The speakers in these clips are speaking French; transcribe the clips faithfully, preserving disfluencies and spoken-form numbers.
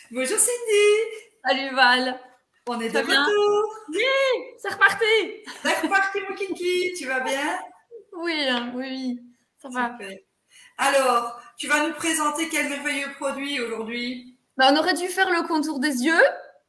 Bonjour Cindy, Salut Val, on est tu de vas bien? retour. Oui, c'est reparti. C'est reparti mon kiki, tu vas bien? Oui, hein, oui, oui, ça va. Super. Alors, tu vas nous présenter quel merveilleux produit aujourd'hui? Bah, on aurait dû faire le contour des yeux,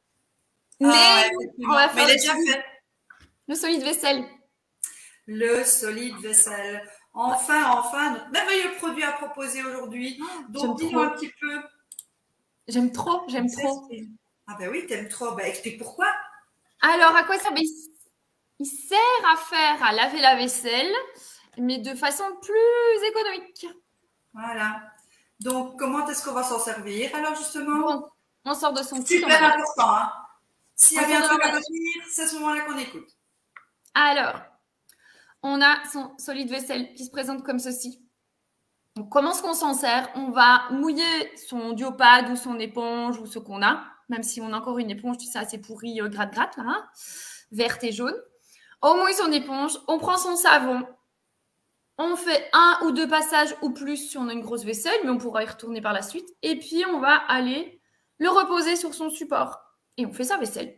Ah mais ouais, on va effectivement, mais faire il le est déjà solide, fait. le solide vaisselle. Le solide vaisselle. Ouais, Enfin, enfin, notre merveilleux produit à proposer aujourd'hui. j'aime Donc, dis-nous un trop, petit peu. j'aime trop, On j'aime trop. s'exprime. Ah ben oui, t'aimes trop. Ben explique pourquoi. Alors, à quoi ça? Bah, il, il sert à faire, à laver la vaisselle, mais de façon plus économique. Voilà. Donc, comment est-ce qu'on va s'en servir alors justement? Donc, on sort de son petit Super emballage. important, hein. S'il y On a sort bien de un truc à l'emballage. retenir, c'est à ce moment-là qu'on écoute. Alors, on a son solide vaisselle qui se présente comme ceci. Donc, comment est-ce qu'on s'en sert? On va mouiller son diopade ou son éponge ou ce qu'on a, même si on a encore une éponge, tu sais, assez pourrie, euh, gratte-gratte, là, hein, verte et jaune. On mouille son éponge, on prend son savon, on fait un ou deux passages ou plus si on a une grosse vaisselle, mais on pourra y retourner par la suite. Et puis, on va aller le reposer sur son support. Et on fait sa vaisselle.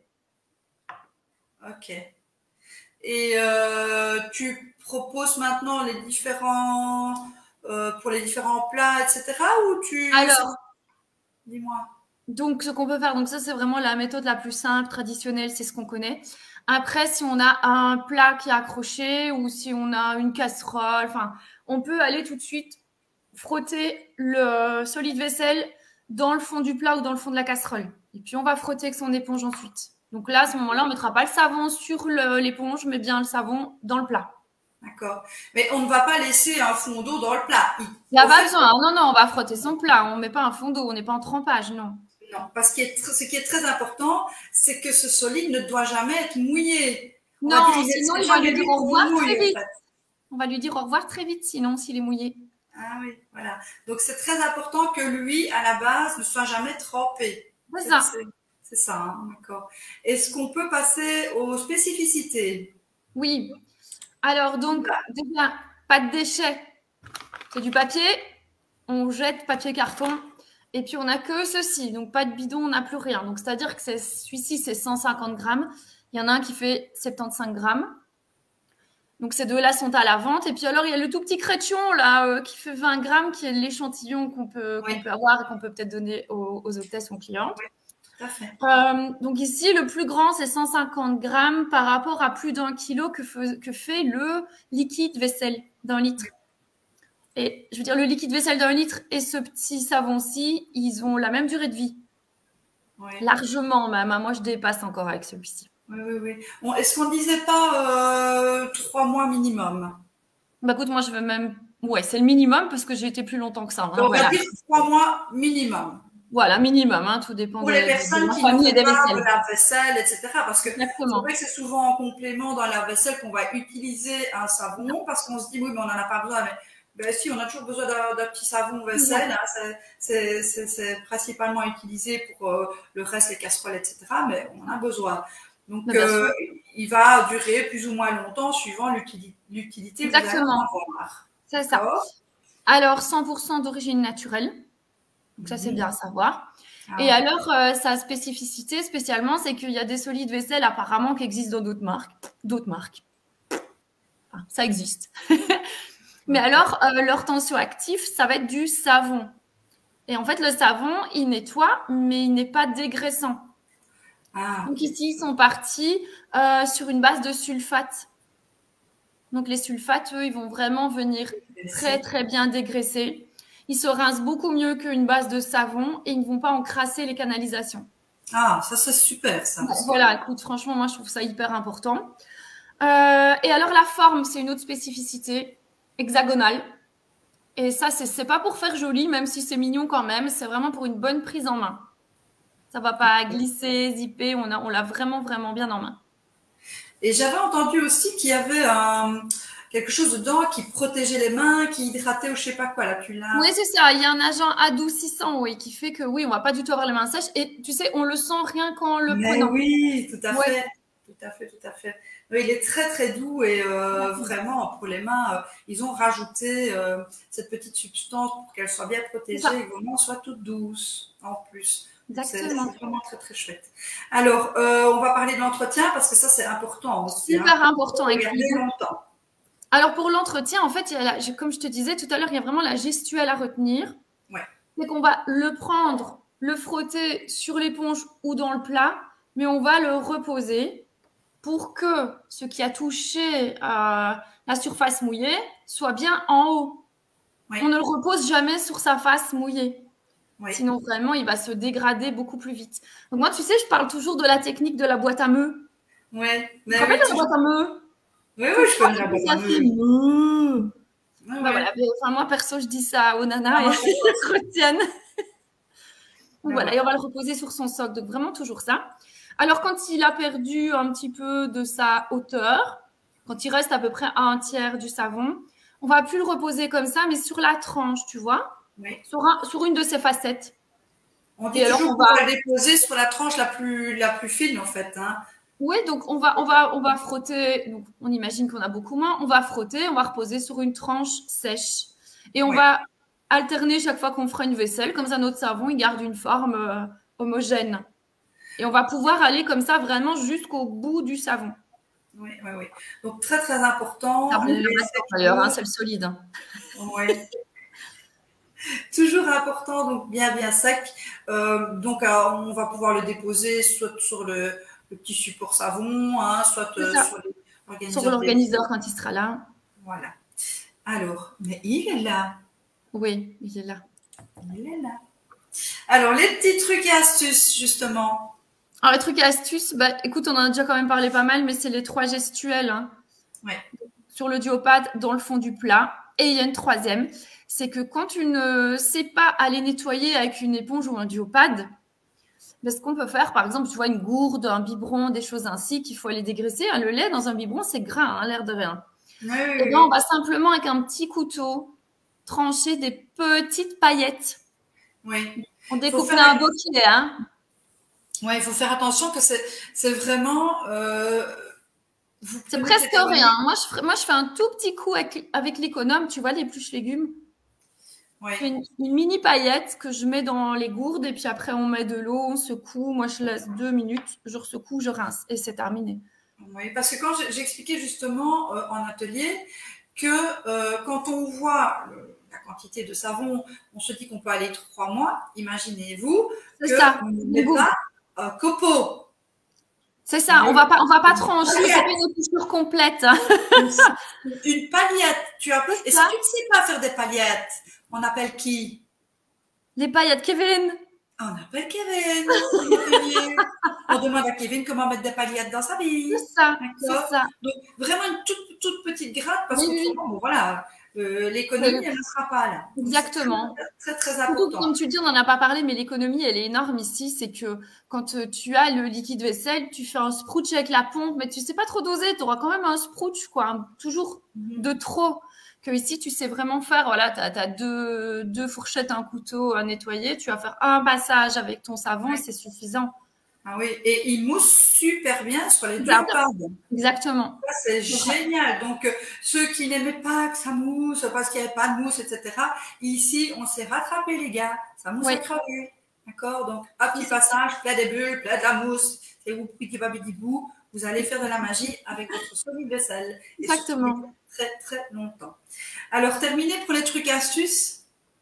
Ok. Et euh, tu proposes maintenant les différents euh, pour les différents plats, et cetera. Ou tu Alors, dis-moi. donc, ce qu'on peut faire, donc ça, c'est vraiment la méthode la plus simple, traditionnelle, c'est ce qu'on connaît. Après, si on a un plat qui est accroché ou si on a une casserole, enfin, on peut aller tout de suite frotter le solide vaisselle dans le fond du plat ou dans le fond de la casserole. Et puis, on va frotter avec son éponge ensuite. Donc là, à ce moment-là, on mettra pas le savon sur le- l'éponge, mais bien le savon dans le plat. D'accord. Mais on ne va pas laisser un fond d'eau dans le plat. Il- Il n'y a Au pas fait, besoin. Non, non, on va frotter son plat. On met pas un fond d'eau. On n'est pas en trempage, non. non. Parce que ce qui est très important, c'est que ce solide ne doit jamais être mouillé. On va dire, Non, il sinon, c'est il va jamais lui dire lui au qu'on revoir très mouille, en vite. fait. On va lui dire au revoir très vite, sinon, s'il est mouillé. Ah oui, voilà. Donc c'est très important que lui, à la base, ne soit jamais trempé. C'est C'est ça. c'est- c'est ça, hein, d'accord. Est-ce qu'on peut passer aux spécificités? Oui. Alors, donc, déjà, pas de déchets. C'est du papier. On jette papier carton. Et puis, on n'a que ceci. Donc, pas de bidon, on n'a plus rien. Donc, c'est-à-dire que c'est, celui-ci, c'est cent cinquante grammes. Il y en a un qui fait soixante-quinze grammes. Donc, ces deux-là sont à la vente. Et puis, alors, il y a le tout petit crétion, là, euh, qui fait vingt grammes, qui est l'échantillon qu'on peut, Oui, qu'on peut avoir et qu'on peut peut-être donner aux, aux hôtesses ou clientes. oui, tout à fait. Euh, donc ici, le plus grand, c'est cent cinquante grammes par rapport à plus d'un kilo que, fe- que fait le liquide vaisselle d'un litre. Et je veux dire, le liquide vaisselle d'un litre et ce petit savon-ci, ils ont la même durée de vie. Oui, Largement même. Moi, je dépasse encore avec celui-ci. oui, oui. Oui. Bon, est-ce qu'on ne disait pas euh, trois mois minimum? Bah écoute, moi, je veux même... Ouais, c'est le minimum parce que j'ai été plus longtemps que ça, hein, On va voilà. dire trois mois minimum. Voilà, minimum. Hein, tout dépend Pour de, les de, de personnes la qui ne famille et font des pas vaisselles. de la vaisselle, et cetera. Parce que c'est vrai Exactement. que c'est souvent en complément dans la vaisselle qu'on va utiliser un savon parce qu'on se dit oui, mais on n'en a pas besoin. Mais ben, si, on a toujours besoin d'un, d'un petit savon vaisselle. Hein, c'est, c'est, c'est, c'est principalement utilisé pour euh, le reste, les casseroles, et cetera. Mais on en a besoin. Donc, Mais bien euh, sûr. il va durer plus ou moins longtemps suivant l'utilité, l'utilité que vous allez en Exactement. avoir. C'est ça. D'accord? Alors, cent pour cent d'origine naturelle. Donc ça, c'est Mhm. bien à savoir. Ah Et oui. alors, euh, sa spécificité spécialement, c'est qu'il y a des solides vaisselle apparemment qui existent dans d'autres marques. D'autres marques. Enfin, ça existe. Mais alors, euh, leur tension active, ça va être du savon. Et en fait, le savon, il nettoie, mais il n'est pas dégraissant. Ah, Donc ok. ici, ils sont partis euh, sur une base de sulfate. Donc les sulfates, eux, ils vont vraiment venir très, Merci. très bien dégraisser. Ils se rincent beaucoup mieux qu'une base de savon et ils ne vont pas encrasser les canalisations. Ah, ça c'est super, ça. Ouais, Parce que voilà, écoute, franchement, moi, je trouve ça hyper important. Euh, et alors, la forme, c'est une autre spécificité, hexagonale. Et ça, c'est c'est pas pour faire joli, même si c'est mignon quand même. C'est vraiment pour une bonne prise en main. Ça va pas glisser, zipper. On a, on l'a vraiment, vraiment bien en main. Et j'avais entendu aussi qu'il y avait un, quelque chose dedans qui protégeait les mains, qui hydratait ou je sais pas quoi. Là, tu Oui, l'as. c'est ça. Il y a un agent adoucissant, oui, qui fait que oui, on va pas du tout avoir les mains sèches. Et tu sais, on le sent rien qu'en le Mais prenant. oui, tout à Ouais, fait. Tout à fait, tout à fait. Oui, il est très très doux et euh, vraiment pour les mains, euh, ils ont rajouté euh, cette petite substance pour qu'elle soit bien c'est protégée et ça. que vos mains soient toutes douces en plus. C'est Exactement. vraiment très, très chouette. Alors, euh, on va parler de l'entretien parce que ça, c'est important aussi. Super hein. important. Et puis, Regarder longtemps. alors, pour l'entretien, en fait, il y a la- comme je te disais tout à l'heure, il y a vraiment la gestuelle à retenir. Ouais. C'est qu'on va le prendre, le frotter sur l'éponge ou dans le plat, mais on va le reposer pour que ce qui a touché euh, la surface mouillée soit bien en haut. Ouais. On ne le repose jamais sur sa face mouillée. Ouais. Sinon, vraiment, il va se dégrader beaucoup plus vite. Donc, moi, tu sais, je parle toujours de la technique de la boîte à meux. Ouais. Tu te Mais rappelles oui, de la toujours- boîte à meux? oui, oui, je connais la boîte à Ça fait meux. meuh. Ouais, Bah ouais. voilà, mais, enfin, moi, perso, je dis ça aux nanas Ah, et moi, elles se retiennent. Donc, Ben voilà, ouais. et on va le reposer sur son socle. Donc, vraiment toujours ça. Alors, quand il a perdu un petit peu de sa hauteur, quand il reste à peu près à un tiers du savon, on va plus le reposer comme ça, mais sur la tranche, tu vois, Oui. sur, un- sur une de ses facettes. On dit Et alors, toujours on qu'on va- va le déposer sur la tranche la plus, la plus fine, en fait. Hein. Oui, donc on va, on va, on va frotter. Donc, on imagine qu'on a beaucoup moins. On va frotter, on va reposer sur une tranche sèche. Et on Ouais. va alterner chaque fois qu'on fera une vaisselle. Comme ça, notre savon, il garde une forme euh, homogène. Et on va pouvoir aller comme ça vraiment jusqu'au bout du savon. Oui, oui, oui. Donc, très, très important. Ça brûle le Et matin, c'est d'ailleurs, hein, toujours- c'est le solide. hein. ouais. Toujours important, donc bien, bien sec. Euh, donc, euh, on va pouvoir le déposer soit sur le, le petit support savon, hein, soit C'est euh, ça. sur Sur l'organiseur. l'organiseur quand il sera là. Voilà. Alors, mais il est là. Oui, il est là. Il est là. Alors, les petits trucs et astuces, justement. Alors, les trucs et astuces, bah, écoute, on en a déjà quand même parlé pas mal, mais c'est les trois gestuels hein, Ouais. sur le duopad dans le fond du plat. Et il y a une troisième, c'est que quand tu ne sais pas aller nettoyer avec une éponge ou un duopad, ben, ce qu'on peut faire, par exemple, tu vois, une gourde, un biberon, des choses ainsi qu'il faut aller dégraisser. hein. Le lait dans un biberon, c'est gras, hein, l'air de rien. Oui, oui, Et oui. ben, on va simplement, avec un petit couteau, trancher des petites paillettes. Oui. On Faut découpe faire- un bouquet, hein. Ouais, il faut faire attention que c'est, c'est vraiment. Euh, vous C'est prenez presque cette- rien. Moi je, ferai- moi, je fais un tout petit coup avec, avec l'économe, tu vois, l'épluche légumes. Ouais. Je fais une, une mini paillette que je mets dans les gourdes et puis après, on met de l'eau, on secoue. Moi, je laisse deux minutes, je secoue, je rince et c'est terminé. Oui, parce que quand j'ai- j'expliquais justement euh, en atelier que euh, quand on voit le- la quantité de savon, on se dit qu'on peut aller trois mois. Imaginez-vous C'est que ça, on ne les met gourdes. pas un copeau. C'est ça, on va pas, on va pas trancher, c'est Paillette. pas une épluchure complète. hein. Une paillette. Tu as... Et si ça. tu ne sais pas faire des paillettes, on appelle qui? Les paillettes, Kevin. On appelle Kevin. en atelier. On demande à Kevin comment mettre des paillettes dans sa vie. C'est ça, c'est D'accord. ça. Donc, vraiment une toute, toute petite gratte parce Oui, oui. qu'autrement, bon, voilà, euh, l'économie, C'est- elle ne sera pas là. Donc, Exactement. c'est très, très, très Surtout, important. comme tu dis, on n'en a pas parlé, mais l'économie, elle est énorme ici. C'est que quand euh, tu as le liquide vaisselle, tu fais un sprouch avec la pompe, mais tu sais pas trop doser. Tu auras quand même un sprouch, quoi. un- toujours Mhm. de trop. Que ici, tu sais vraiment faire. Voilà, tu as, deux, deux fourchettes, un couteau à nettoyer. Tu vas faire un passage avec ton savon Ouais. et c'est suffisant. Ah oui, et il mousse super bien sur les deux Ça. pads. Exactement. Ça, c'est génial. Donc, euh, ceux qui n'aimaient pas que ça mousse parce qu'il n'y avait pas de mousse, et cetera, ici, on s'est rattrapé, les gars. Ça mousse Oui. à crever. D'accord? Donc, un petit passage, plein des bulles, plein de la mousse, et vous petit babidibou, vous allez faire de la magie avec votre solide vaisselle. Et Exactement. surtout, très, très longtemps. Alors, terminé pour les trucs astuces.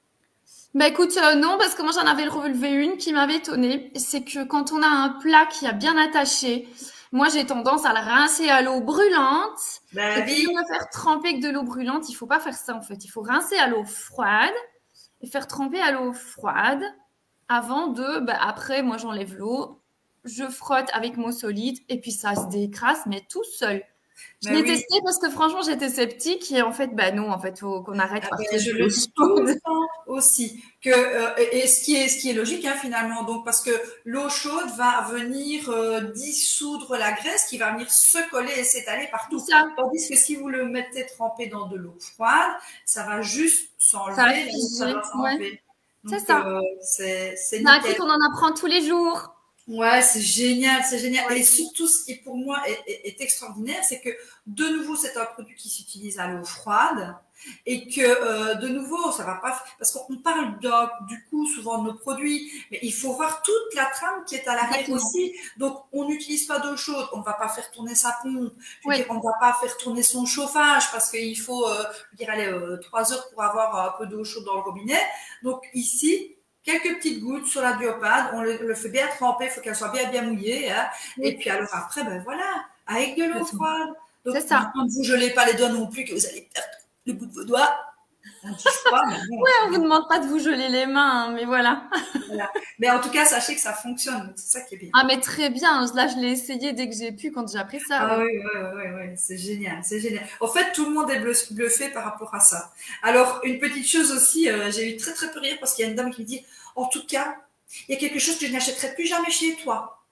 Bah écoute, euh, non, parce que moi j'en avais relevé une qui m'avait étonnée. C'est que quand on a un plat qui a bien attaché, moi j'ai tendance à le rincer à l'eau brûlante. Ben, Et puis le faire tremper avec de l'eau brûlante, il faut pas faire ça en fait. Il faut rincer à l'eau froide et faire tremper à l'eau froide avant de. Bah après, moi j'enlève l'eau, je frotte avec mon solide et puis ça se décrase, mais tout seul. Je Ben l'ai oui. testé parce que franchement j'étais sceptique et en fait bah non en fait faut qu'on arrête Ah parce ben, que je le dis tout le temps aussi. Que, euh, et, et ce, qui est, ce qui est logique hein, finalement, donc, parce que l'eau chaude va venir euh, dissoudre la graisse qui va venir se coller et s'étaler partout. ça. Tandis que si vous le mettez trempé dans de l'eau froide, ça va juste s'enlever. Ça va ça va figer, s'enlever. C'est Donc, ça. euh, c'est c'est C'est un nickel. truc qu'on en apprend tous les jours. Ouais, c'est génial, c'est génial. Ouais. Et surtout, ce qui pour moi est, est, est extraordinaire, c'est que de nouveau, c'est un produit qui s'utilise à l'eau froide et que euh, de nouveau, ça va pas parce qu'on parle de, du coup souvent de nos produits, mais il faut voir toute la trame qui est à l'arrière Exactement. aussi. Donc, on n'utilise pas d'eau chaude, on va pas faire tourner sa pompe. Je veux Oui. dire, on va pas faire tourner son chauffage parce qu'il faut, euh, je veux dire, aller euh, trois heures pour avoir un peu d'eau chaude dans le robinet. Donc ici, quelques petites gouttes sur la duopade, on le, le fait bien tremper, il faut qu'elle soit bien bien mouillée, hein. Oui. Et puis alors après, ben voilà, avec de l'eau froide. Donc c'est ça. ne vous gelez pas les doigts non plus, que vous allez perdre le bout de vos doigts. On touche pas, mais bon. Ouais, on vous demande pas de vous geler les mains, hein, mais voilà. Voilà. Mais en tout cas, sachez que ça fonctionne, c'est ça qui est bien. Ah, mais très bien. Là, je l'ai essayé dès que j'ai pu quand j'ai appris ça. Ah Ouais. oui, oui, oui, oui, oui, c'est génial, c'est génial. En fait, tout le monde est bluffé par rapport à ça. Alors, une petite chose aussi, euh, j'ai eu très très peu rire parce qu'il y a une dame qui me dit, en tout cas, il y a quelque chose que je n'achèterai plus jamais chez toi.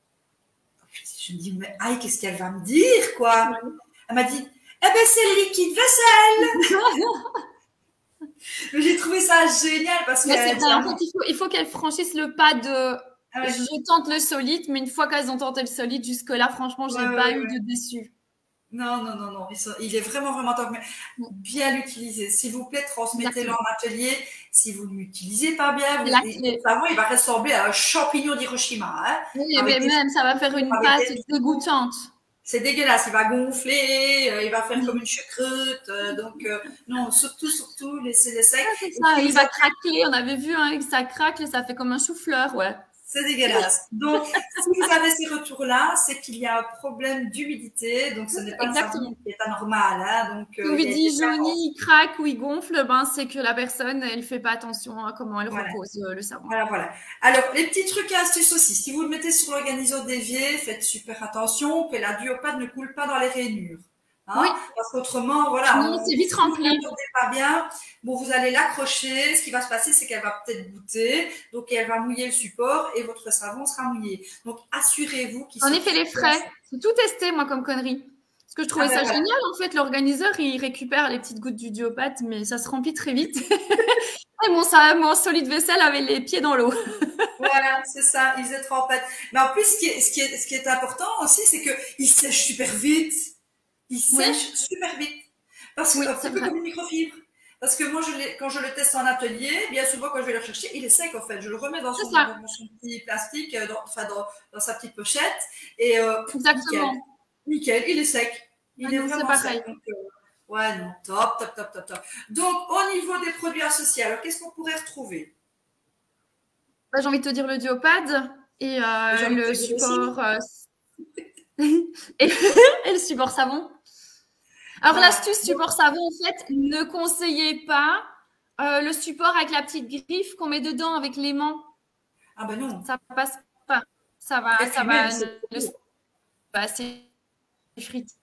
Je me dis, mais aïe, qu'est-ce qu'elle va me dire, quoi? Elle m'a dit, eh ben, c'est le liquide vaisselle. Mais j'ai trouvé ça génial parce que. Mais c'est vrai, en fait, il faut, il faut qu'elles franchissent le pas de Ah ouais. je tente le solide, mais une fois qu'elles ont tenté le solide, jusque-là, franchement, j'ai Ouais, pas ouais, eu ouais. de déçu. Non, non, non, non. Il, sont, il est vraiment, vraiment top. Mais bien l'utiliser. S'il vous plaît, transmettez-le en atelier. Si vous ne l'utilisez pas bien, vous, le savon, il va ressembler à un champignon d'Hiroshima. Hein, oui, mais des, même, ça va faire une pâte dégoûtante. C'est dégueulasse. Il va gonfler, euh, il va faire mmh. comme une choucroute. Euh, donc, euh, non, surtout, surtout, laissez les secs. Ah, c'est ça, il va craquer. On avait vu hein, que ça craque, ça fait comme un chou-fleur, ouais. C'est dégueulasse. Donc, si vous avez ces retours-là, c'est qu'il y a un problème d'humidité. Donc, ce n'est pas Exactement. un savon qui est anormal. Hein, donc, si on lui dit jauni, il craque ou il gonfle, ben, c'est que la personne, elle ne fait pas attention à comment elle voilà. repose euh, le savon. Voilà, voilà. Alors, les petits trucs et astuces aussi. Si vous le mettez sur l'organiseur d'évier, faites super attention que la duopade ne coule pas dans les rainures. Hein, oui. Parce qu'autrement, voilà. Non, c'est vite rempli. Si vous ne pas bien, bon, vous allez l'accrocher. Ce qui va se passer, c'est qu'elle va peut-être goûter. Donc, elle va mouiller le support et votre savon sera mouillé. Donc, assurez-vous qu'il En effet, les frais. J'ai tout testé, moi, comme connerie. Parce que je trouvais ah ben ça voilà. génial, en fait. L'organiseur, il récupère les petites gouttes du duopade, mais ça se remplit très vite. Et mon, ça, mon solide vaisselle avait les pieds dans l'eau. Voilà, c'est ça, il faisait trempette. Mais en plus, ce qui est, ce qui est, ce qui est important aussi, c'est qu'il sèche super vite. Il sèche oui. super vite. Parce que oui, c'est un peu comme une microfibre. Parce que moi, je quand je le teste en atelier, bien souvent, quand je vais le rechercher, il est sec, en fait. Je le remets dans son, dans son petit plastique, dans, enfin, dans, dans sa petite pochette. Et euh, Exactement. Nickel. nickel, il est sec. Il ah est non, vraiment pareil. sec. Donc, euh, ouais, non, top, top, top, top, top. Donc, au niveau des produits associés, alors, qu'est-ce qu'on pourrait retrouver? Bah, j'ai envie de te dire le duopade et euh, le support euh, et, et le support savon. Alors ah, l'astuce bon. support savon, en fait, ne conseillez pas euh, le support avec la petite griffe qu'on met dedans avec l'aimant. Ah ben non. Ça passe pas. Ça va, ça va. Le, bah, c'est frite.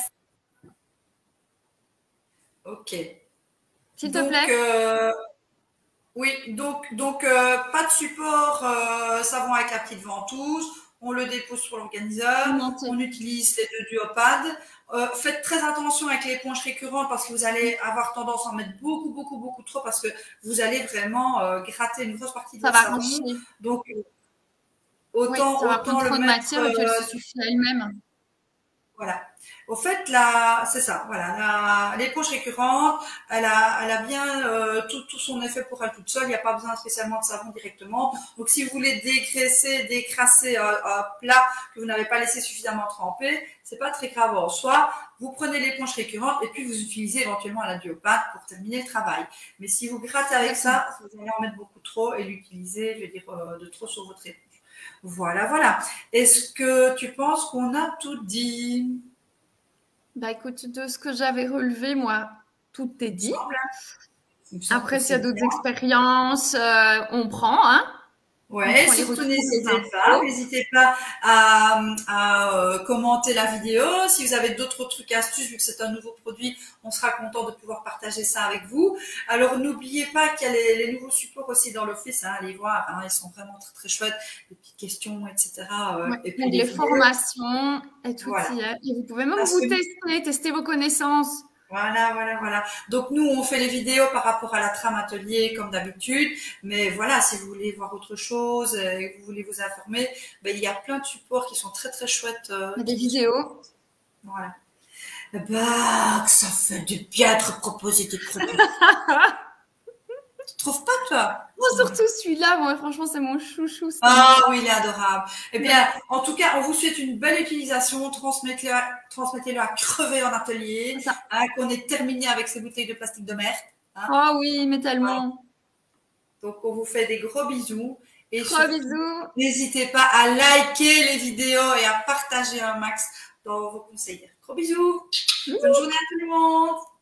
Ok. S'il te plaît. Euh... Oui, donc, donc euh, pas de support euh, savon avec la petite ventouse. On le dépose sur l'organiseur. On utilise les deux duopades. Euh, faites très attention avec l'éponge récurrente parce que vous allez avoir tendance à en mettre beaucoup, beaucoup, beaucoup trop parce que vous allez vraiment euh, gratter une grosse partie de ça votre va savon. Ranger. Donc, autant, oui, ça va autant prendre le trop de mettre, matière et puis elle se suffit à elle-même. Voilà. Au fait, là, c'est ça. Voilà, l'éponge récurrente, elle a, elle a bien euh, tout, tout son effet pour elle toute seule. Il n'y a pas besoin spécialement de savon directement. Donc, si vous voulez dégraisser, décrasser un, un plat que vous n'avez pas laissé suffisamment tremper, c'est pas très grave en soi. Vous prenez l'éponge récurrente et puis vous utilisez éventuellement la duopade pour terminer le travail. Mais si vous grattez avec ça, vous allez en mettre beaucoup trop et l'utiliser, je veux dire, euh, de trop sur votre éponge. Voilà, voilà. Est-ce que tu penses qu'on a tout dit? Bah écoute, de ce que j'avais relevé, moi, tout est dit. Après, s'il y a d'autres expériences, euh, on prend, hein. Ouais, surtout n'hésitez pas, n'hésitez pas à, à euh, commenter la vidéo. Si vous avez d'autres trucs astuces, vu que c'est un nouveau produit, on sera content de pouvoir partager ça avec vous. Alors n'oubliez pas qu'il y a les, les nouveaux supports aussi dans l'office, hein, allez voir, hein, ils sont vraiment très très chouettes, les petites questions, et cetera. Euh, ouais, et puis les, les formations et tout. Voilà. Et vous pouvez même Parce vous que... tester, tester vos connaissances. Voilà, voilà, voilà. Donc nous, on fait les vidéos par rapport à la trame atelier comme d'habitude, mais voilà, si vous voulez voir autre chose et que vous voulez vous informer, ben, il y a plein de supports qui sont très très chouettes. Euh, Il y a des vidéos. Voilà. Bah, que ça fait du bien de proposer des produits. Tu trouves pas, toi? Moi, surtout celui-là, moi, franchement, c'est mon chouchou. Ah oui, il est adorable. Eh bien, en tout cas, on vous souhaite une belle utilisation. Transmettez-le à, transmettez-le à crever en atelier. Hein, qu'on ait terminé avec ces bouteilles de plastique de merde. Hein. Oh oui, mais tellement. Voilà. Donc, on vous fait des gros bisous. Et gros surtout, bisous. N'hésitez pas à liker les vidéos et à partager un max dans vos conseillers. Gros bisous. bisous. Bonne journée à tout le monde.